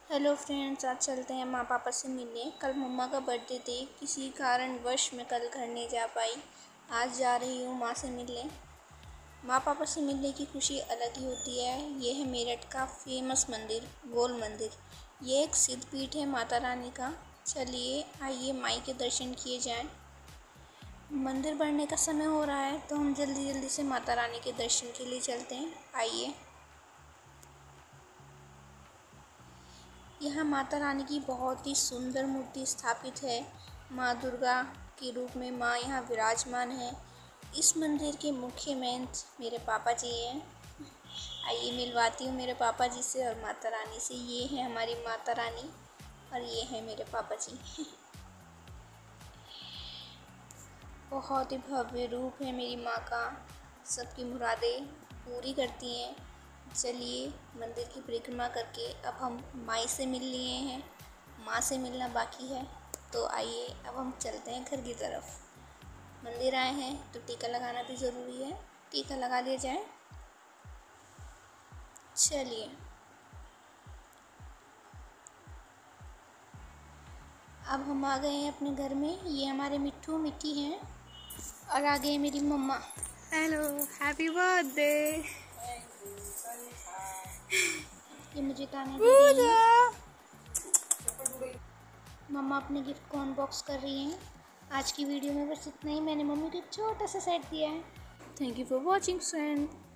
Hello friends, आज चलते हैं माँ पापा से मिलने। कल मम्मा का बर्थडे थे, किसी कारणवश मैं कल घर नहीं जा पाई। आज जा रही हूँ माँ से मिलने। माँ पापा से मिलने की खुशी अलग ही होती है। ये है मेरठ का फेमस मंदिर, गोल मंदिर। ये एक सिद्ध पीठ है माता रानी का। चलिए आइए माई के दर्शन किए जाएं। मंदिर बढ़ने का समय हो रहा है तो हम जल्दी जल्दी से माता रानी के दर्शन के लिए चलते हैं। आइए। यहाँ माता रानी की बहुत ही सुंदर मूर्ति स्थापित है। माँ दुर्गा के रूप में माँ यहाँ विराजमान है। इस मंदिर के मुख्य महंत मेरे पापा जी हैं। आइए मिलवाती हूँ मेरे पापा जी से और माता रानी से। ये है हमारी माता रानी और ये है मेरे पापा जी। बहुत ही भव्य रूप है मेरी माँ का, सबकी मुरादें पूरी करती हैं। चलिए मंदिर की परिक्रमा करके अब हम माई से मिल लिए हैं, माँ से मिलना बाकी है। तो आइए अब हम चलते हैं घर की तरफ। मंदिर आए हैं तो टीका लगाना भी ज़रूरी है, टीका लगा लिया जाए। चलिए अब हम आ गए हैं अपने घर में। ये हमारे मिट्ठू मिट्टी हैं और आ गए मेरी मम्मा। Hello, happy birthday. ये मुझे ताने दे रही है। मम्मा अपने गिफ्ट को अनबॉक्स कर रही हैं। आज की वीडियो में बस इतना ही। मैंने मम्मी को एक छोटा सा सेट दिया है। Thank you for watching friend.